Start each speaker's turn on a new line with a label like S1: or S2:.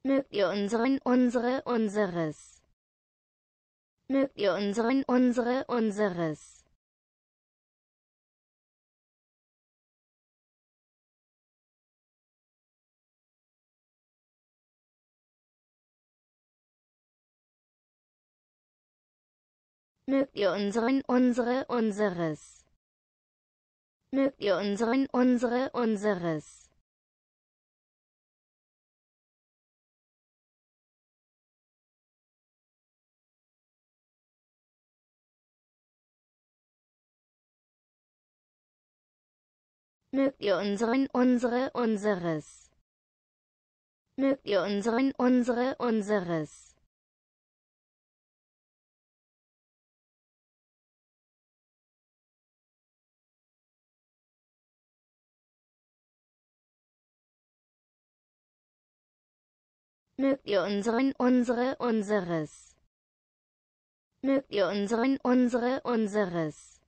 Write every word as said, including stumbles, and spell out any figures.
S1: Mögt ihr unseren, unsere, unseres. Mögt ihr unseren, unsere, unseres. Mögt ihr unseren, unsere, unseres. Mögt ihr unseren, unsere, unseres. Mögt ihr unseren, unsere, unseres. Mögt ihr unseren, unsere, unseres. Mögt ihr unseren, unsere, unseres. Mögt ihr unseren, unsere, unseres.